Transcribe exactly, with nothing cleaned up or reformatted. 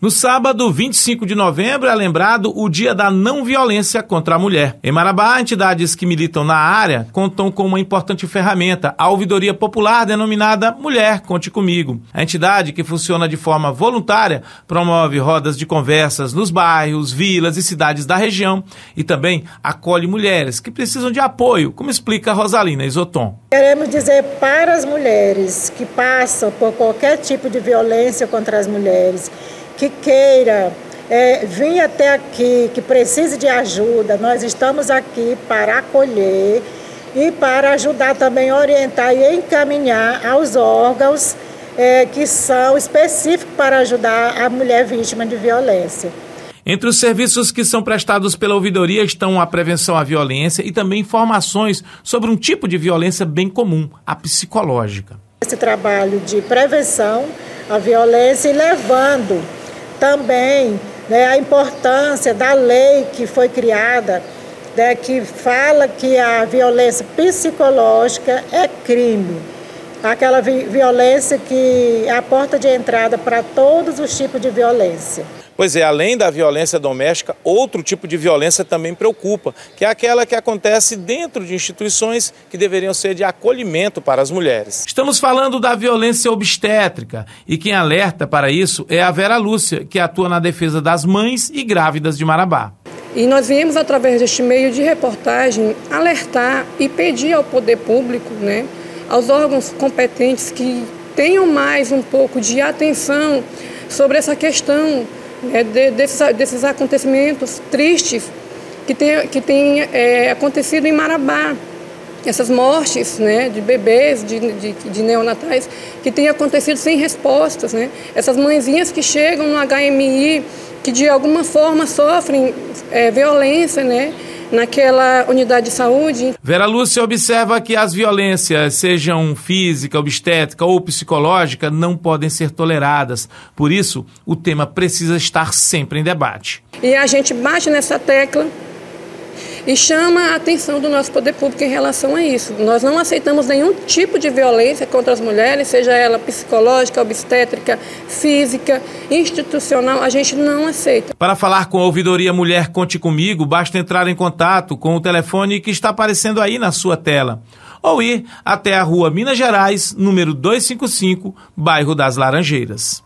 No sábado, vinte e cinco de novembro, é lembrado o Dia da Não Violência contra a Mulher. Em Marabá, entidades que militam na área contam com uma importante ferramenta, a ouvidoria popular denominada Mulher Conte Comigo. A entidade, que funciona de forma voluntária, promove rodas de conversas nos bairros, vilas e cidades da região e também acolhe mulheres que precisam de apoio, como explica Rosalina Isoton. Queremos dizer para as mulheres que passam por qualquer tipo de violência contra as mulheres, que queira é, vir até aqui, que precise de ajuda, nós estamos aqui para acolher e para ajudar também a orientar e encaminhar aos órgãos é, que são específicos para ajudar a mulher vítima de violência. Entre os serviços que são prestados pela ouvidoria estão a prevenção à violência e também informações sobre um tipo de violência bem comum, a psicológica. Esse trabalho de prevenção à violência e levando também, né, a importância da lei que foi criada, né, que fala que a violência psicológica é crime. Aquela vi- violência que é a porta de entrada para todos os tipos de violência. Pois é, além da violência doméstica, outro tipo de violência também preocupa, que é aquela que acontece dentro de instituições que deveriam ser de acolhimento para as mulheres. Estamos falando da violência obstétrica e quem alerta para isso é a Vera Lúcia, que atua na defesa das mães e grávidas de Marabá. E nós viemos, através deste meio de reportagem, alertar e pedir ao poder público, né, aos órgãos competentes que tenham mais um pouco de atenção sobre essa questão, É, de, desses, desses acontecimentos tristes que tem, que tem é, acontecido em Marabá. Essas mortes, né, de bebês, de, de, de neonatais, que têm acontecido sem respostas, né? Essas mãezinhas que chegam no H M I, que de alguma forma sofrem é, violência, né, naquela unidade de saúde. Vera Lúcia observa que as violências, sejam física, obstétrica ou psicológica, não podem ser toleradas. Por isso, o tema precisa estar sempre em debate. E a gente bate nessa tecla e chama a atenção do nosso poder público em relação a isso. Nós não aceitamos nenhum tipo de violência contra as mulheres, seja ela psicológica, obstétrica, física, institucional, a gente não aceita. Para falar com a ouvidoria Mulher Conte Comigo, basta entrar em contato com o telefone que está aparecendo aí na sua tela, ou ir até a rua Minas Gerais, número duzentos e cinquenta e cinco, bairro das Laranjeiras.